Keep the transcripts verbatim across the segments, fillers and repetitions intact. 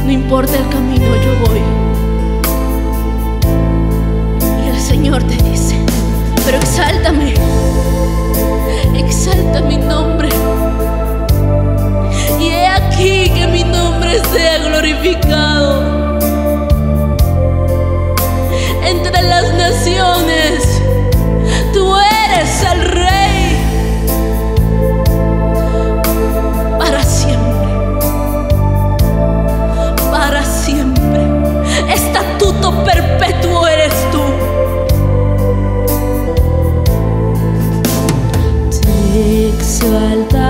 No importa el camino, yo voy. Y el Señor te dice: pero exáltame, exalta mi nombre. Y he aquí que mi nombre sea glorificado entre las naciones. Tú eres el Rey para siempre, para siempre. Estatuto perpetuo eres tú. Te exalta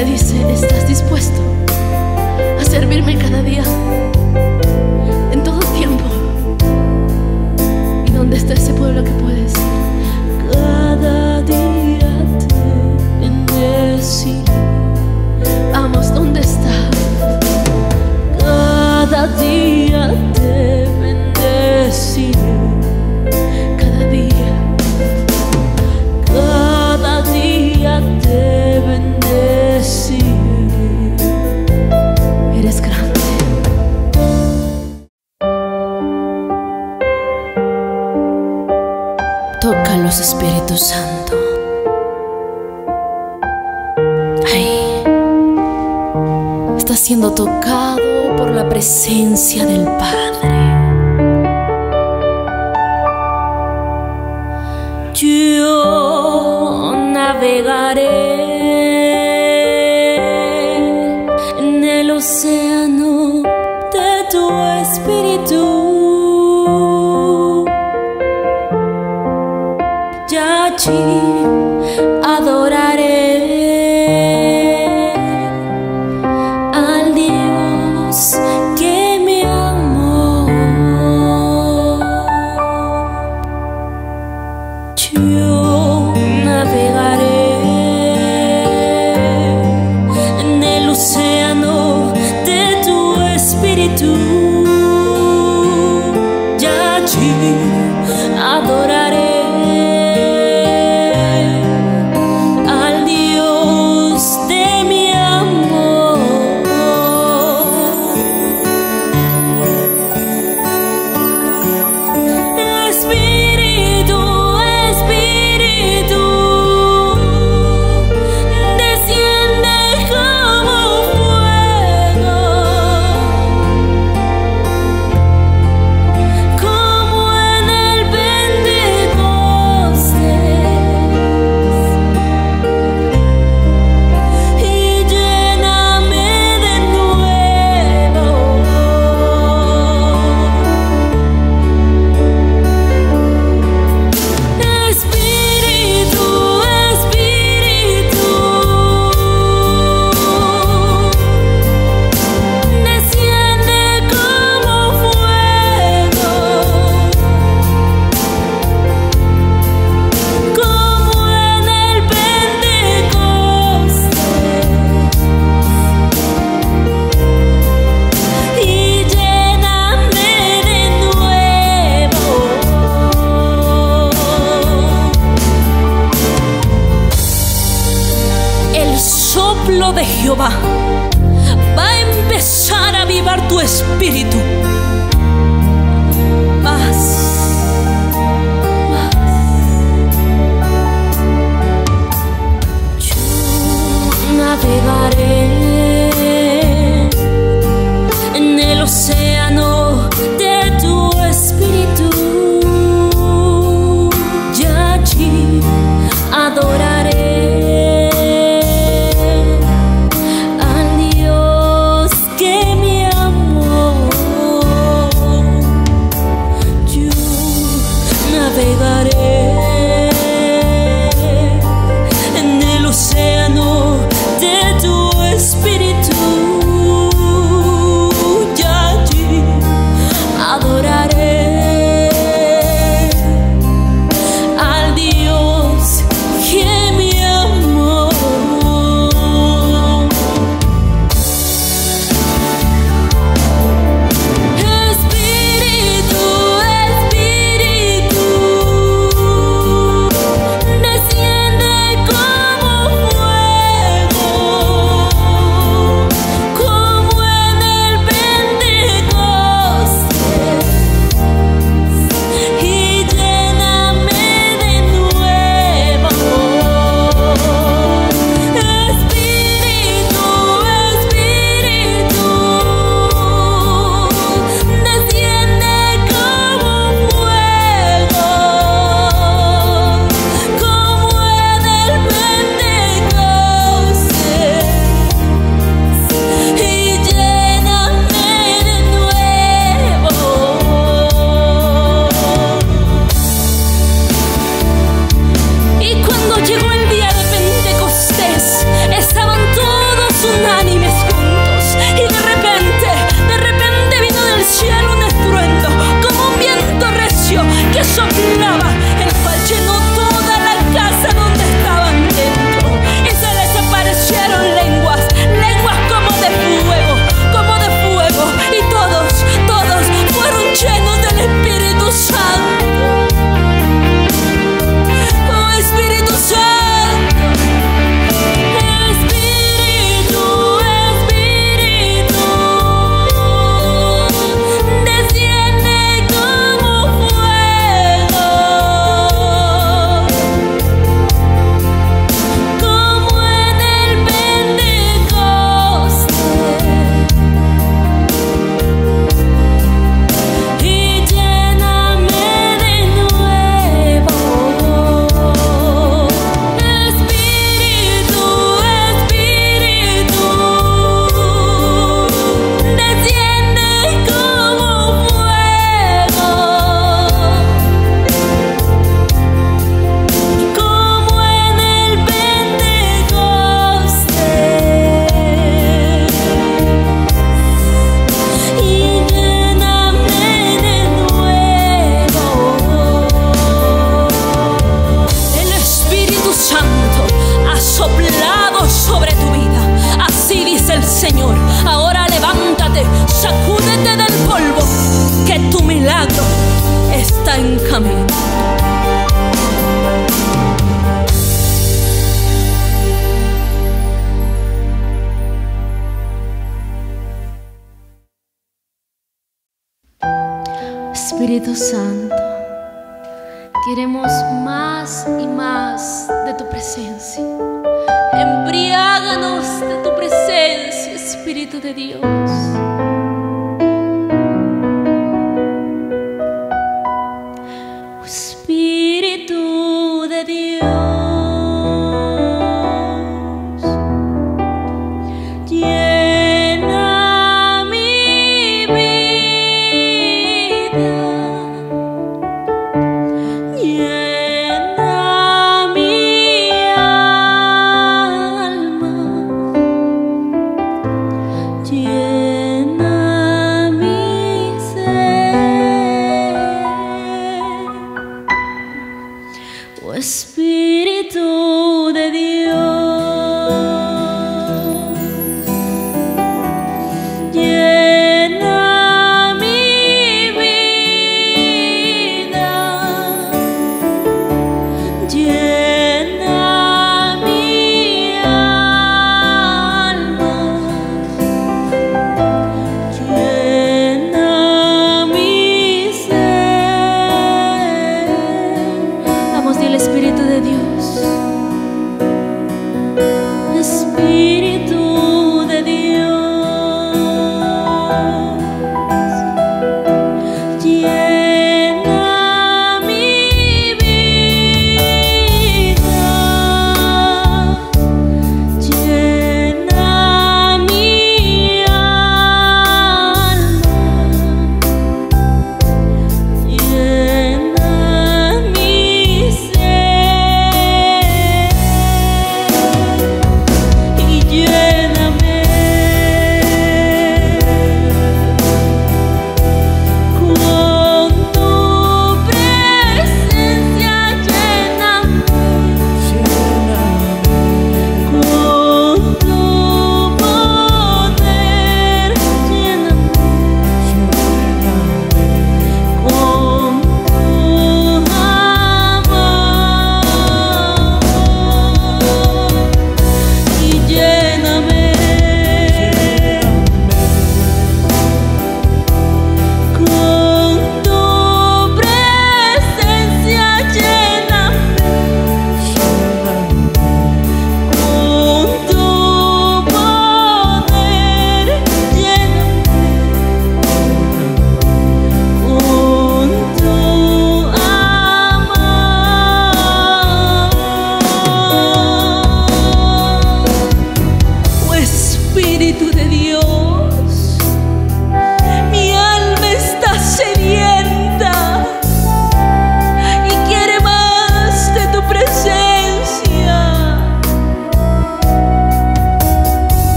te dice: ¿estás dispuesto a servirme cada día, en todo tiempo? ¿Y dónde está ese pueblo que puede decir: cada día te bendeciré? Vamos, ¿dónde está? Cada día te bendeciré. Cada día, cada día te bendeciré. Eres grande. Tócalos, Espíritu Santo. Ay, está siendo tocado por la presencia del Padre. Yo navegaré en el océano de tu Espíritu. Y allí adoraré al Dios que me amó. Yo navegaré en el océano de tu Espíritu. Y allí adoraré al Dios de mi amor. Espíritu, Espíritu, desciende como fuego, como en el Pentecostés, y lléname de nuevo. Espíritu, Espíritu, desciende como fuego, como en el Pentecostés, y lléname de nuevo. El soplo de Jehová va a empezar a avivar tu espíritu. Más, más. Yo navegaré en el océano de tu Espíritu. Y allí adoraré al Dios que me amó. Yo navegaré en el océano de tu Espíritu. Y allí adoraré al Dios que me amó. Espíritu, Espíritu, está en camino. Espíritu Santo, queremos más y más de tu presencia. Embriáganos de tu presencia, Espíritu de Dios. Espíritu de Dios, llena mi vida, llena mi alma, llena mi ser. Oh Espíritu de Dios, llena mi vida, llena mi alma, llena mi ser. Vamos, dile: Espíritu de Dios, Espíritu de Dios, llena mi vida, llena mi alma, llena mi ser.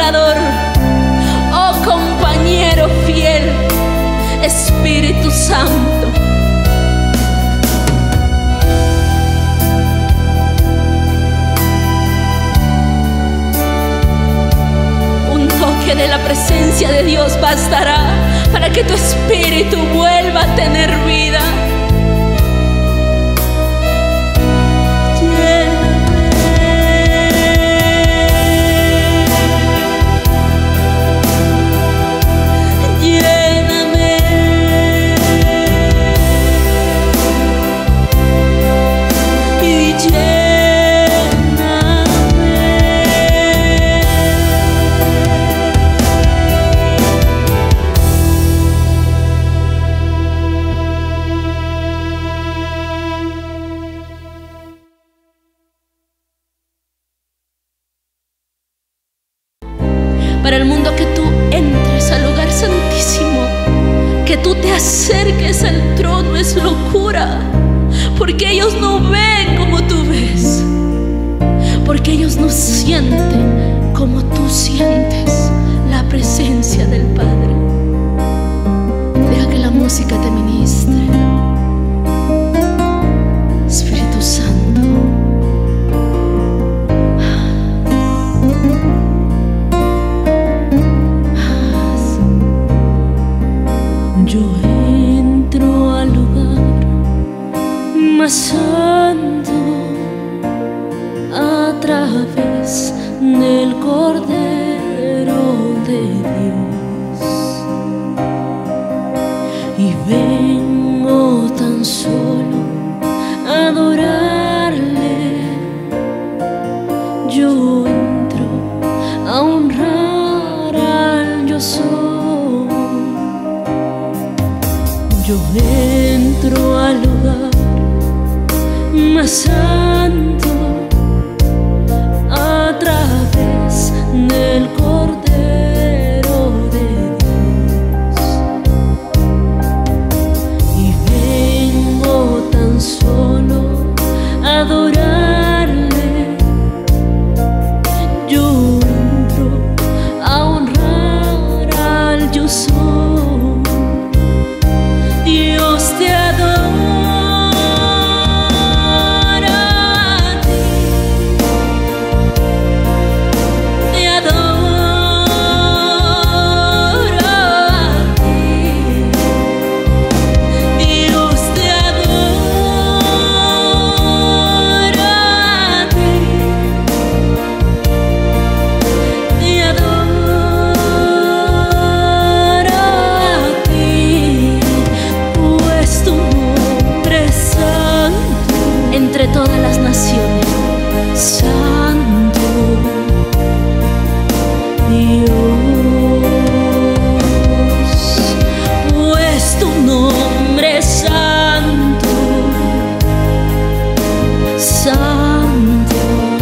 consolador, oh compañero fiel, Espíritu Santo. Un toque de la presencia de Dios bastará para que tu espíritu vuelva a tener vida. Para el mundo, que tú entres al lugar santísimo, que tú te acerques al trono es locura, porque ellos no ven como tú ves, porque ellos no sienten como tú sientes la presencia del Padre. Deja que la música te ministre, Espíritu Santo. Yo entro al lugar más santo a través del Cordero de Dios, y vengo tan solo a adorarle. Yo entro a honrar al yo soy. Yo entro al lugar más santo a través del Cordero de Dios, y vengo tan solo a adorarle. Yo entro a honrar al yo soy. Dios te adora a ti, te adoro a ti. Dios te adora a ti, te adoro a ti. Pues tu nombre es santo entre todas las naciones, santo Dios. Pues tu nombre es santo, santo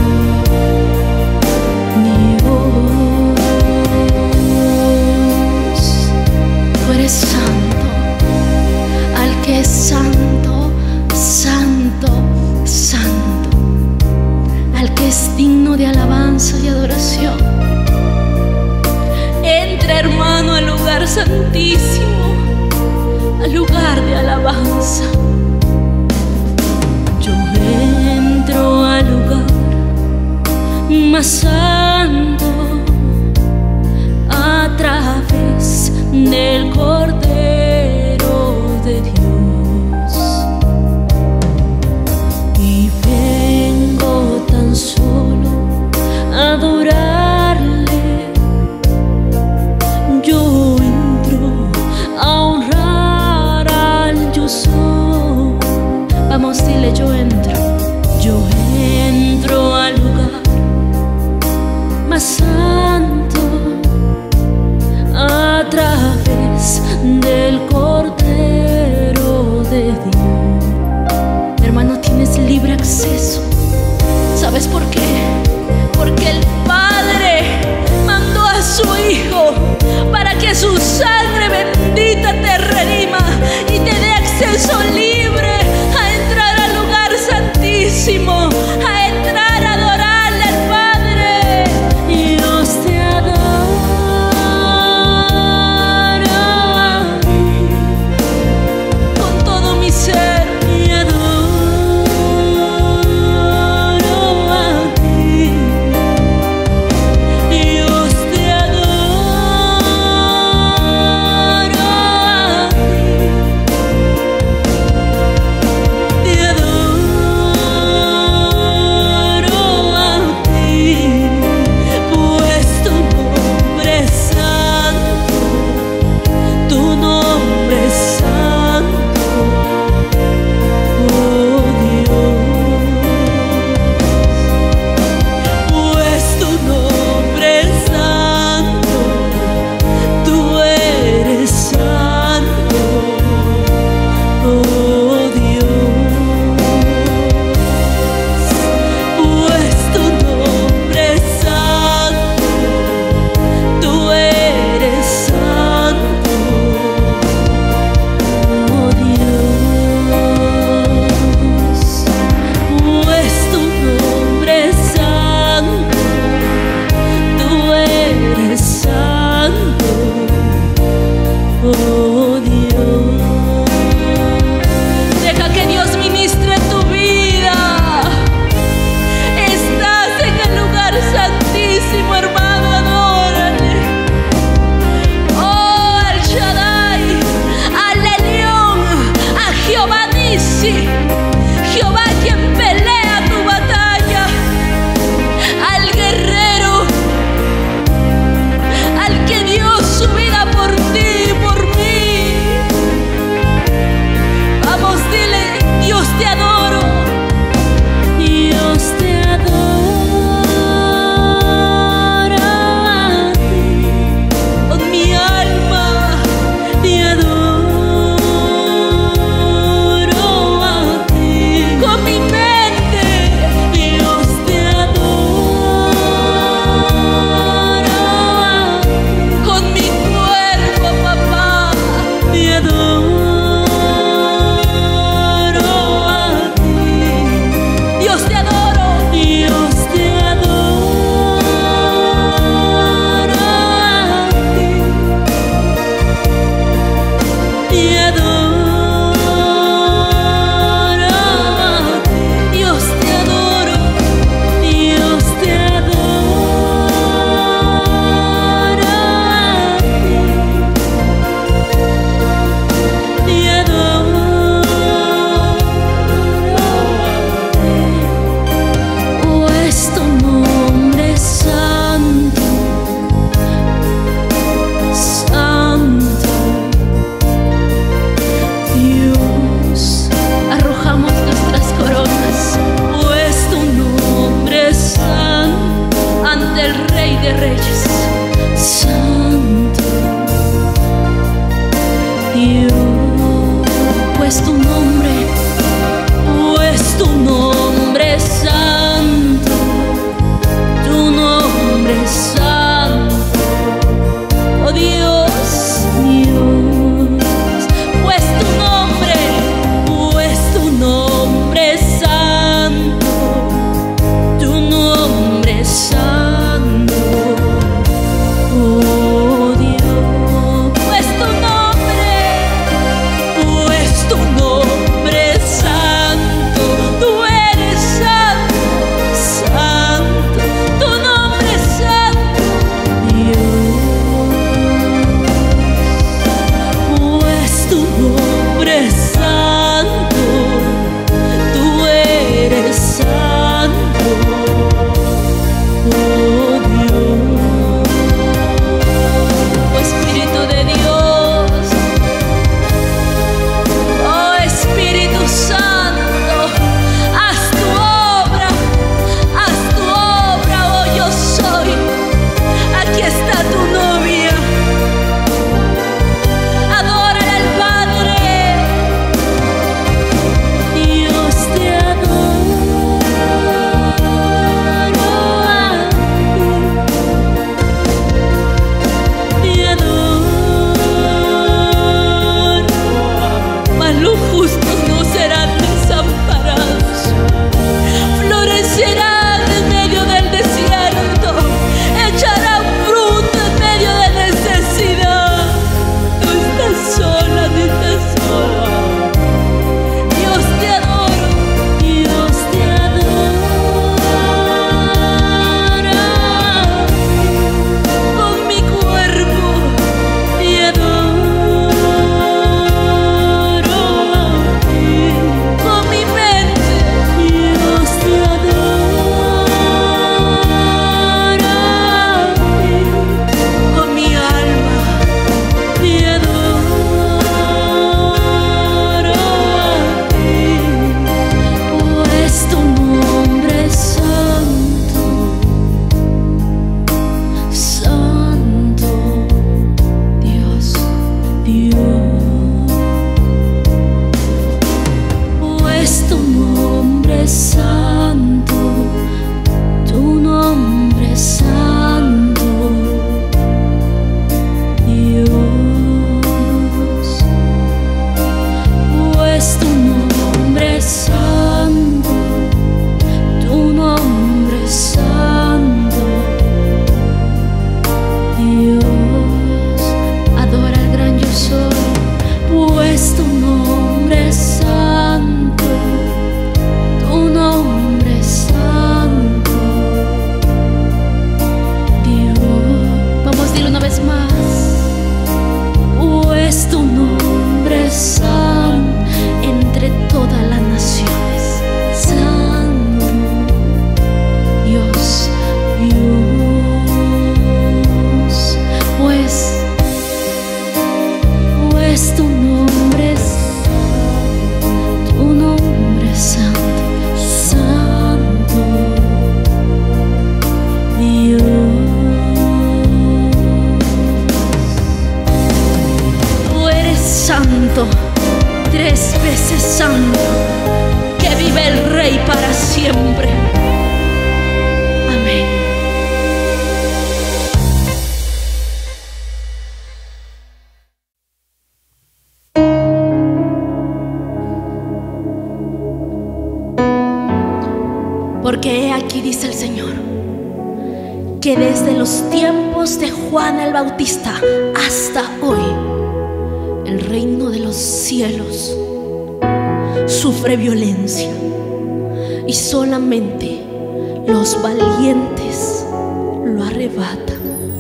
Dios. Tú eres santo, al que es santo, santo, santo, al que es digno de alabanza y adoración. Entra, hermano, al lugar santísimo, al lugar de alabanza. Yo entro al lugar más santo a través del Cordero de Dios, y vengo tan solo a adorarle. Yo entro a honrar al yo soy. Vamos, dile: yo entro, yo entro al lugar más santo santo, tres veces santo, que vive el Rey para siempre. Amén. Porque he aquí, dice el Señor, que desde los tiempos de Juan el Bautista hasta hoy, el reino de los cielos sufre violencia y solamente los valientes lo arrebatan.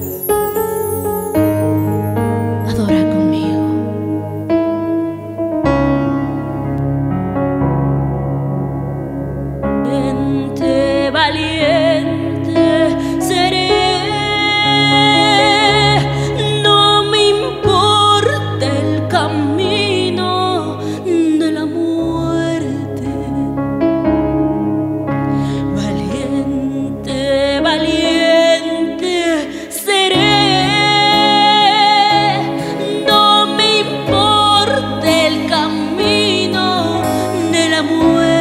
Adora conmigo. Valiente, valiente seré. No me importa el camino de la muerte. Valiente, valiente seré. No me importa el camino de la muerte.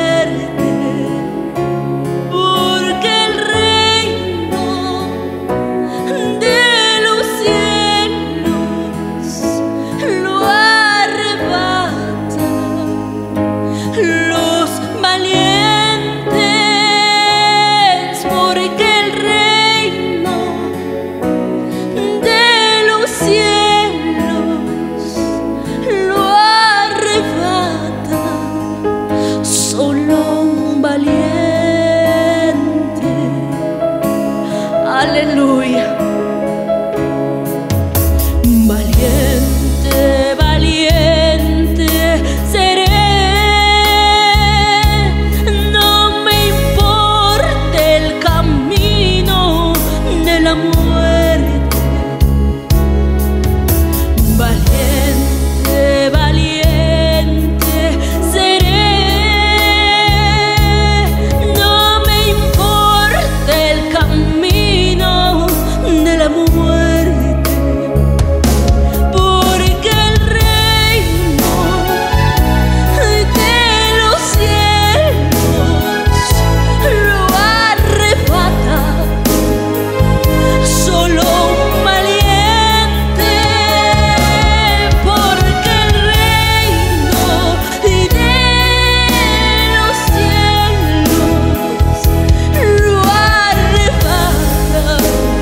Aleluya. Valiente, valiente seré. No me importa el camino de la muerte. Valiente, valiente seré. No me importa el camino de la muerte, porque el reino de los cielos lo arrebata solo un valiente, porque el reino de los cielos lo arrebata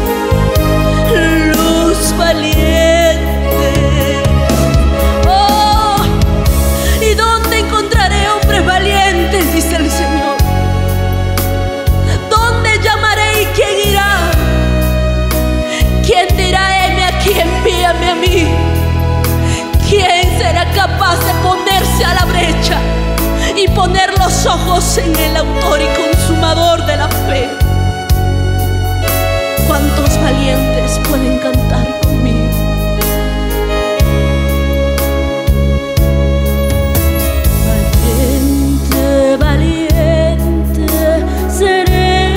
los valientes. Oh, ¿y dónde encontraré hombres valientes? Dice el Señor. ¿Dónde llamaré y quién irá? ¿Quién dirá, heme aquí, envíame a mí? ¿Quién será capaz de ponerse a la brecha y poner los ojos en el autor y consumador de la fe? ¿Cuántos valientes pueden cantar conmigo? Valiente, valiente seré.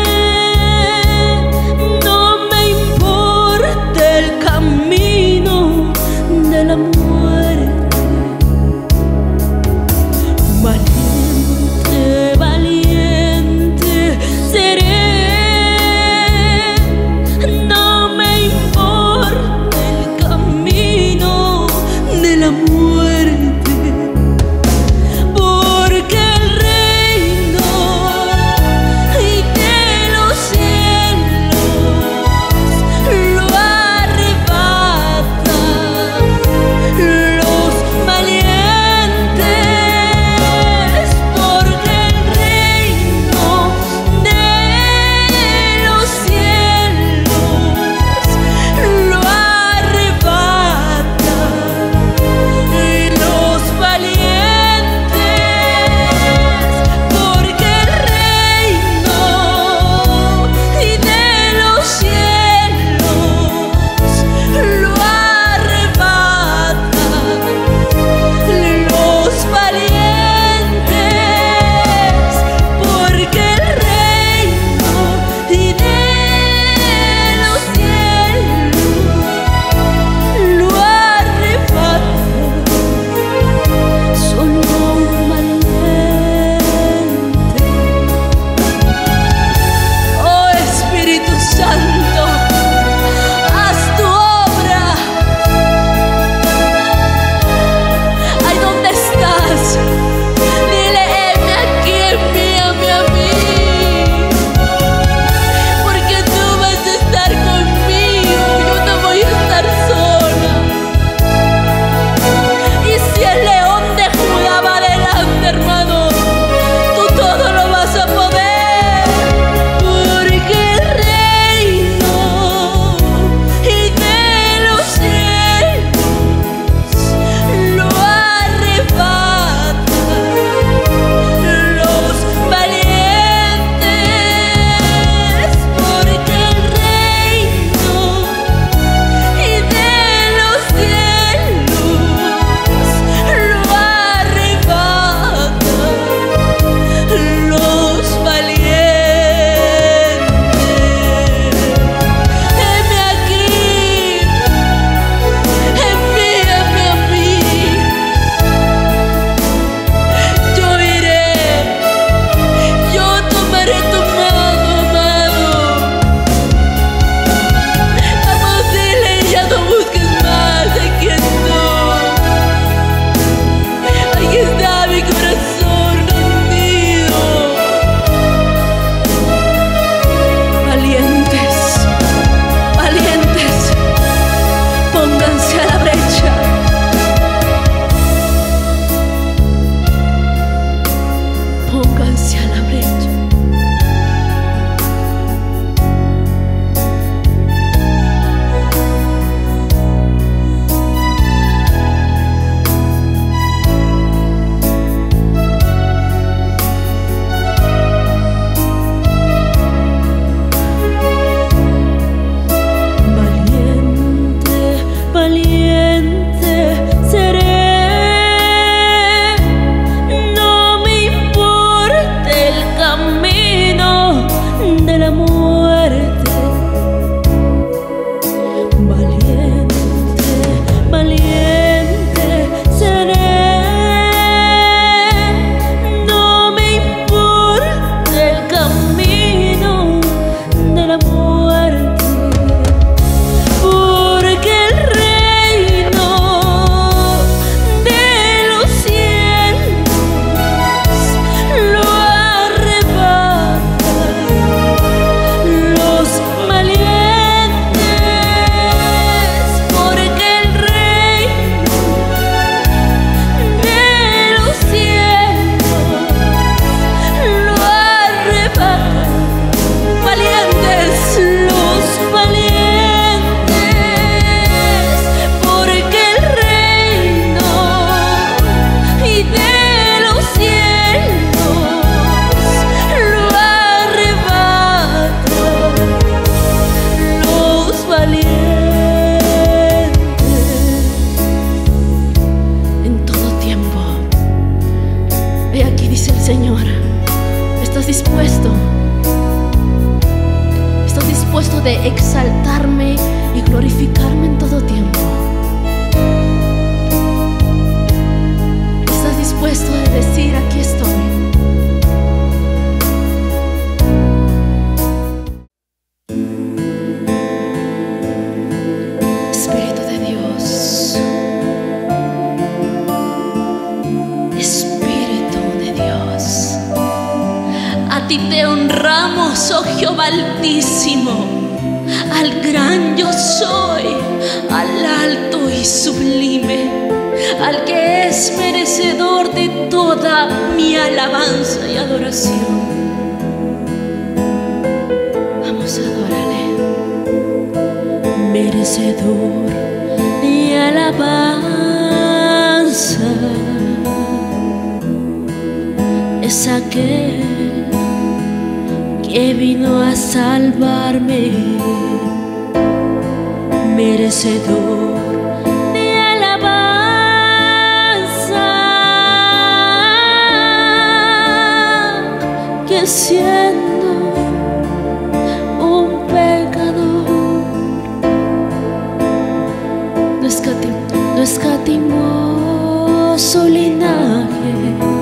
No me importa el camino de la muerte. Valiente, valiente seré. No me importa glorificarme en todo tiempo. ¿Estás dispuesto a decir: aquí estoy? Espíritu de Dios, Espíritu de Dios, a ti te honramos, oh Jehová Altísimo, al gran yo soy, al alto y sublime, al que es merecedor de toda mi alabanza y adoración. Vamos a adorarle. Merecedor de alabanza es aquel que vino a salvarme, merecedor de alabanza, que siendo un pecador no escatimó, no escatimó su linaje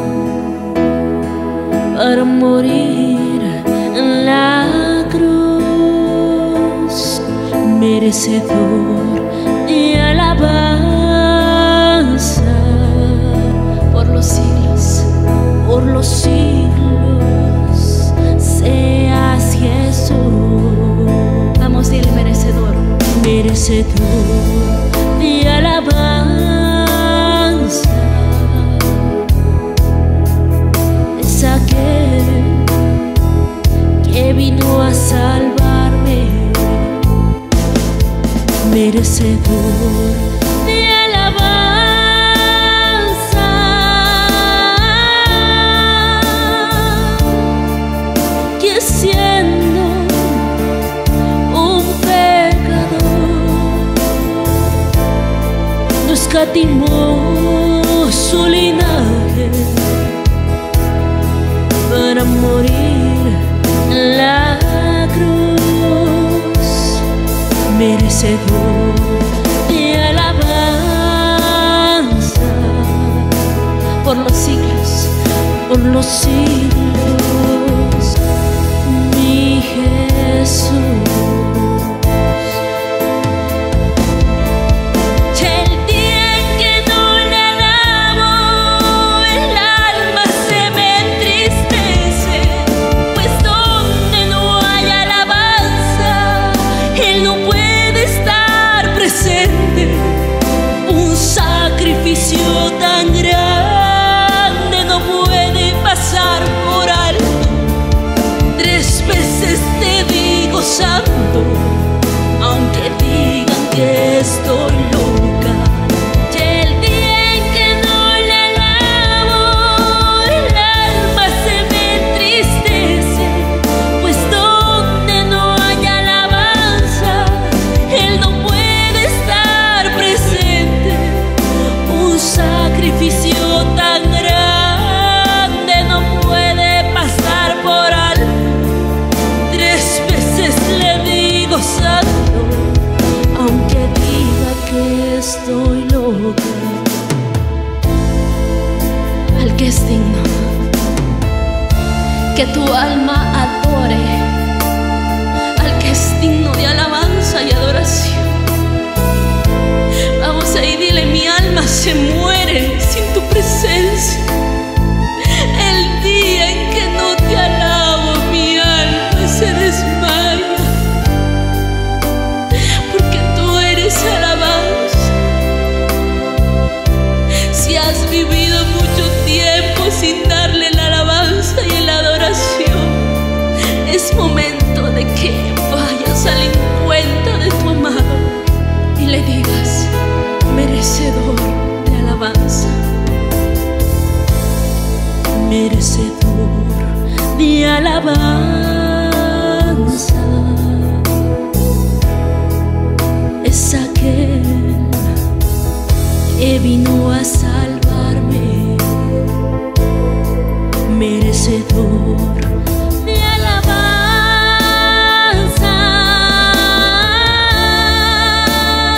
para morir en la cruz, merecedor de alabanza por los siglos, por los siglos, seas Jesús. Vamos, dile: merecedor, merecedor de alabanza es aquel que vino a salvarme, merecedor de alabanza, que siendo un pecador no escatimó su linaje para morir en la cruz, merecedor de alabanza por los siglos, por los siglos, mi Jesús. Un sacrificio tan grande no puede pasar por alto. Tres veces te digo santo, aunque digan que estoy loca. Y el día en que no le alabo, el alma se me entristece, pues donde no hay alabanza, Él no puede estar presente. Un sacrificio tan grande no puede pasar por alto. Tres veces le digo santo, aunque diga que estoy loca. Al que es digno que tu alma adore, al que es digno de alabanza y adoración. Vamos ahí, dile: mi alma se muere sin tu presencia. El día en que no te alabo, mi alma se desmaya, porque tú eres alabanza. Si has vivido mucho tiempo sin darle la alabanza y la adoración, es momento de que vayas al encuentro de tu amado y le digas: merecedor de alabanza, merecedor de alabanza es aquel que vino a salvarme, merecedor de alabanza.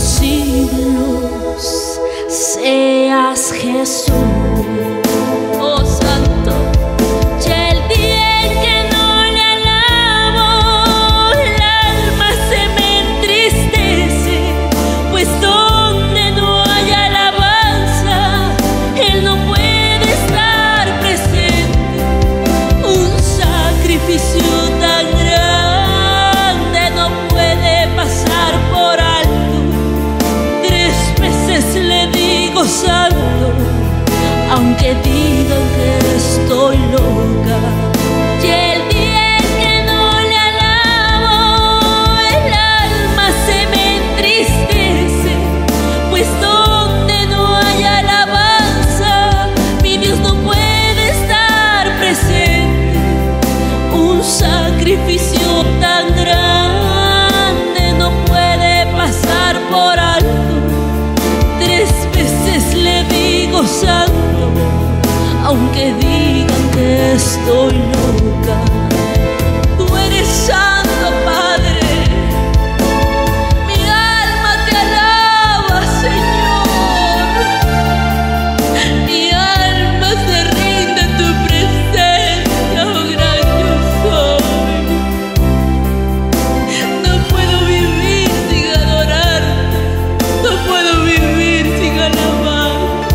siglos seas Jesús. Oh Santo, y el día en que no le alabo, el alma se me entristece, pues donde no hay alabanza, Él no puede estar presente. Un sacrificio tan grande no puede pasar por alto. Tres veces le digo santo, aunque digan que estoy loca. Y el día en que no le alabo, el alma se me entristece, pues donde no hay alabanza, mi Dios no puede estar presente. Un sacrificio tan grande no puede pasar por alto. Tres veces le digo santo, aunque digan que estoy loca. Tú eres santo, Padre. Mi alma te alaba, Señor. Mi alma se rinde en tu presencia, oh gran yo soy. No puedo vivir sin adorarte, no puedo vivir sin alabar.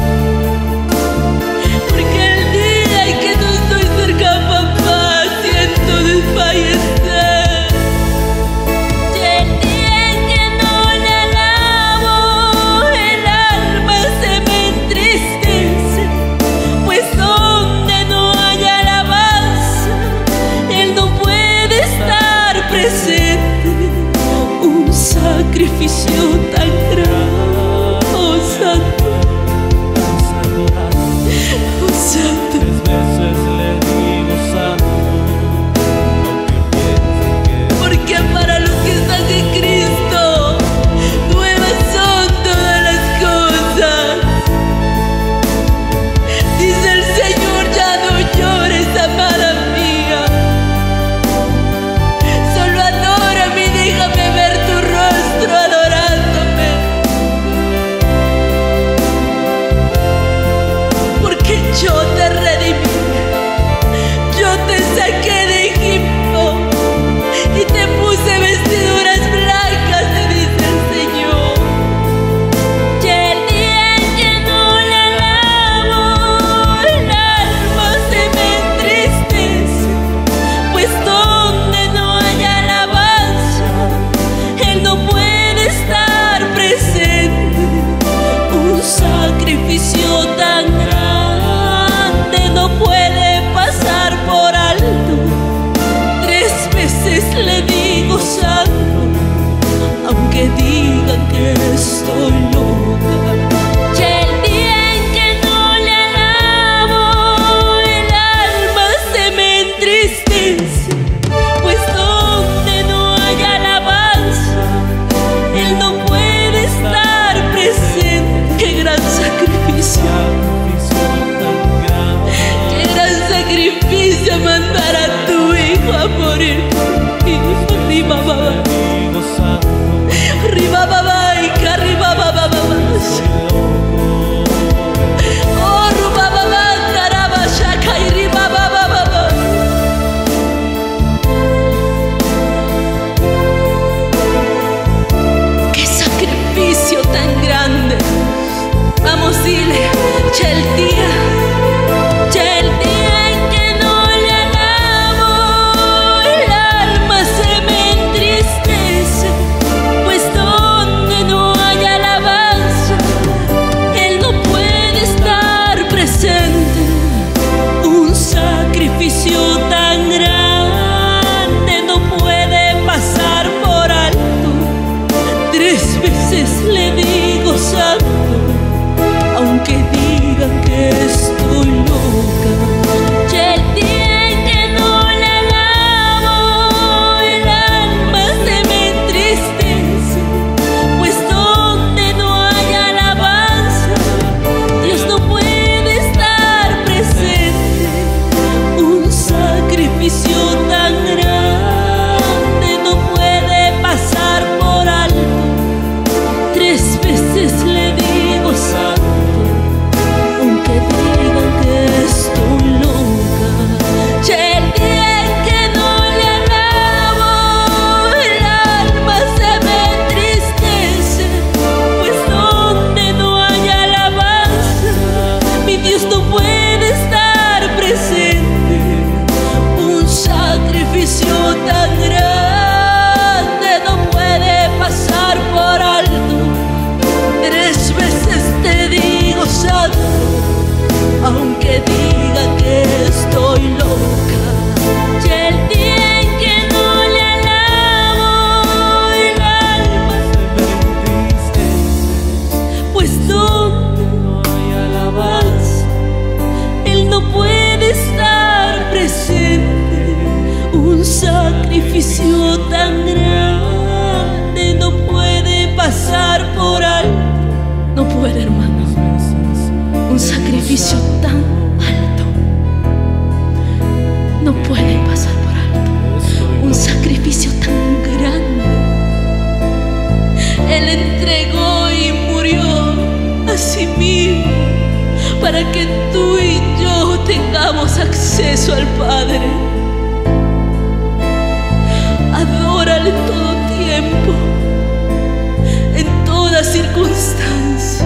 Porque el día en que no estoy cerca, papá, siento desfallecer. Y el día en que no le alabo, el alma se me entristece, pues donde no hay alabanza, Él no puede estar presente. Un sacrificio tan grande, oh Santo, oh Santo. Tres veces le digo santo, aunque piensen que Porque para los que están en Cristo, nuevas son todas las cosas. Dice el Señor, ya no llores, amada mía. Solo adórame y déjame ver tu rostro adorándome. Porque yo te redimí, yo te saqué de Egipto y te puse vestiduras blancas, te dice el Señor. Y el día en que no le alabo, el alma se me entristece, pues donde no hay alabanza, Él no puede estar presente. Un sacrificio tan grande no puede pasar por alto. Tres veces le digo santo, aunque digan que estoy loca. Y el día en que no le alabo, el alma se me entristece, pues donde no hay alabanza, Él no puede estar presente. Qué gran sacrificio, sacrificio tan grande, qué gran sacrificio mandar a tu Hijo a morir por mí. Arriba, baba, digo santo, arriba, baba, y que arriba, baba, baba. soy loco. Oh, ruba, baba, caraba, shaka, y riba, baba, baba. Qué sacrificio tan grande. Vamos, dile, ya el día, ya el día en que no le alabo, el alma se me entristece, pues donde no hay alabanza, Él no puede estar presente. Un sacrificio tan grande no puede pasar por alto. Tres veces le digo santo, aunque digan que pues donde no hay alabanza, Él no puede estar presente. Un sacrificio tan grande no puede pasar por alto. No puede, hermano. Un sacrificio tan alto no puede pasar por alto. Un sacrificio tan grande. Él entregó y murió a sí mismo para que tú y yo tengamos acceso al Padre. Adórale en todo tiempo, en toda circunstancia.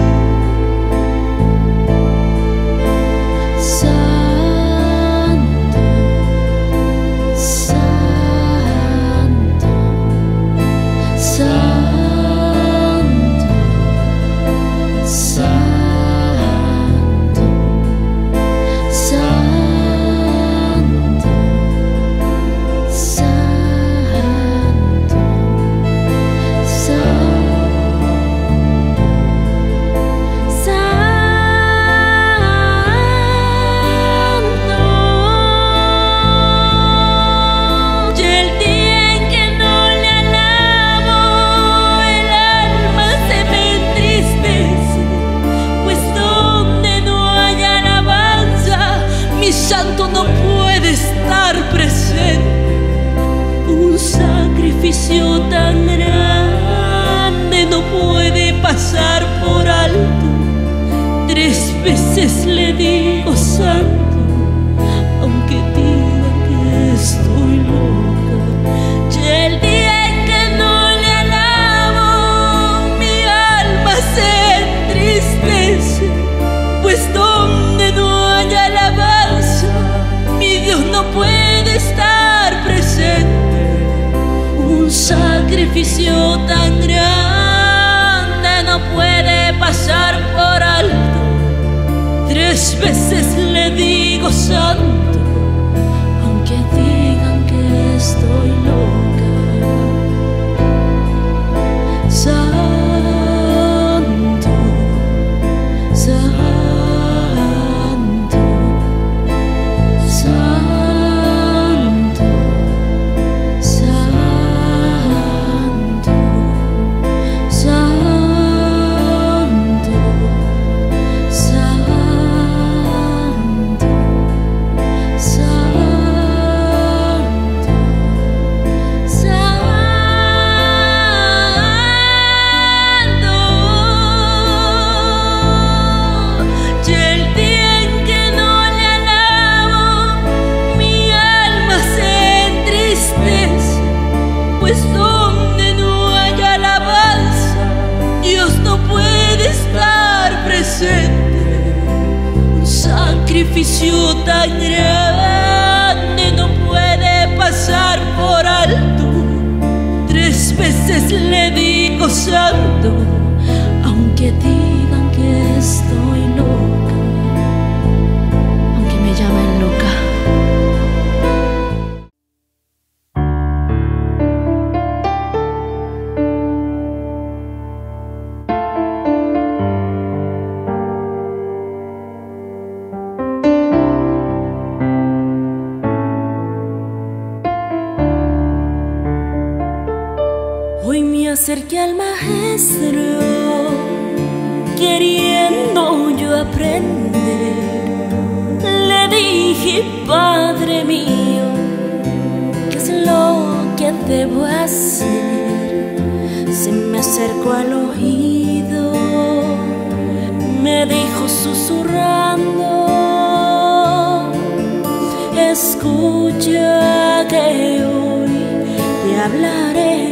Tan grande no puede pasar por alto. Tres veces le digo santo, aunque digan que estoy loca. Y el día en que no le alabo, mi alma se entristece, pues donde no hay alabanza, mi Dios no puede estar presente. Un sacrificio tan grande no puede pasar por alto. Tres veces le digo santo, aunque digan que estoy loca. Santo, santo, santo. Pues donde no hay alabanza, Dios no puede estar presente. Un sacrificio tan grande no puede pasar por alto. Tres veces le digo santo, aunque digan que estoy loca, aunque me llamen loca. Hoy me acerqué al maestro, queriendo yo aprender. Le dije, Padre mío, ¿qué es lo que debo hacer? Se me acercó al oído, me dijo susurrando, escucha que hoy te hablaré.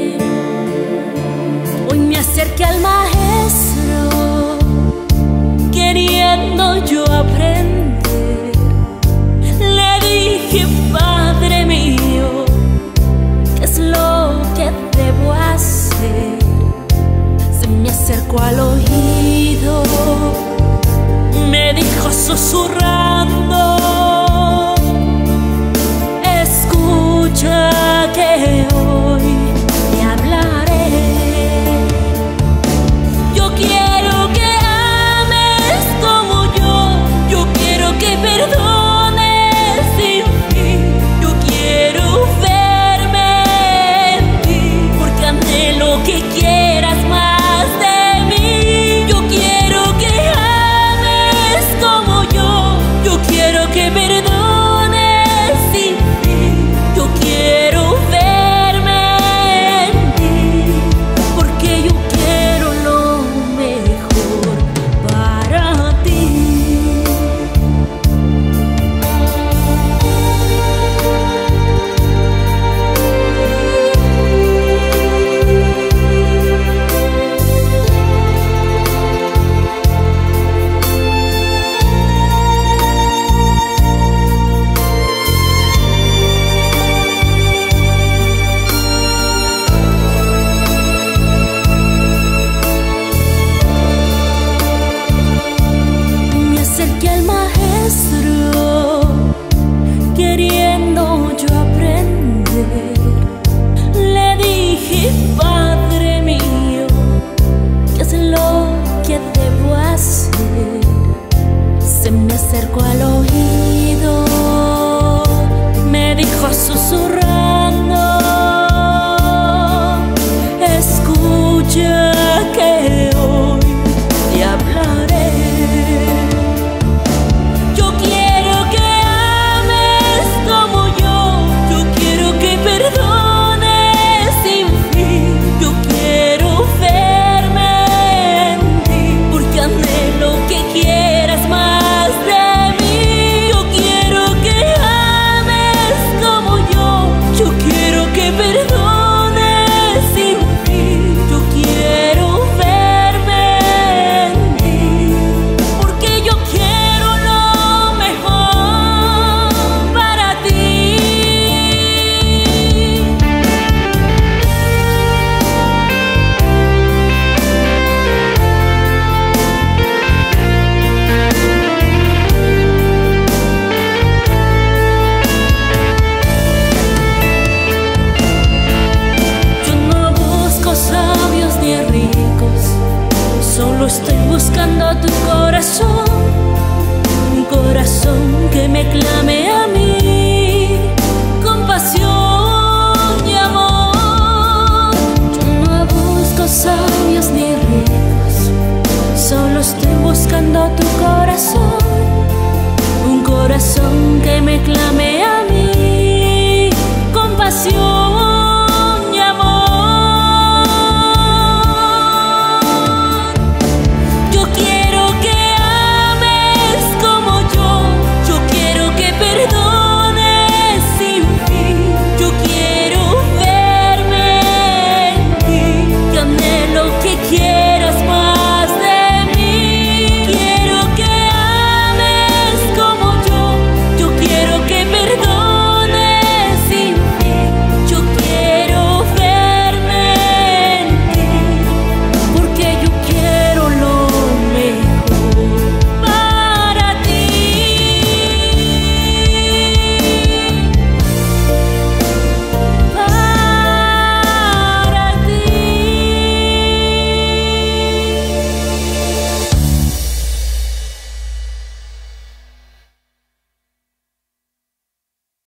Me acerqué al maestro, queriendo yo aprender. Le dije, Padre mío, ¿qué es lo que debo hacer? Se me acercó al oído, me dijo susurrando, escucha que hoy te hablaré. Yo quiero que placer se me acercó al oído, me dijo susurrando: escucha que hoy te hablaré. Yo quiero que ames como yo, yo quiero que perdones sin fin, yo quiero verme en ti, porque anhelo que quieras más de mí. Yo quiero que ames como yo, yo quiero que perdones sin fin, yo quiero verme en ti, porque yo quiero lo mejor para ti. Yo no busco sabios ni ricos, solo estoy buscando tu corazón, un corazón que me clame a mí con pasión y amor. Yo no busco sabios ni ricos, solo estoy buscando tu corazón, un corazón que me clame a mí con pasión.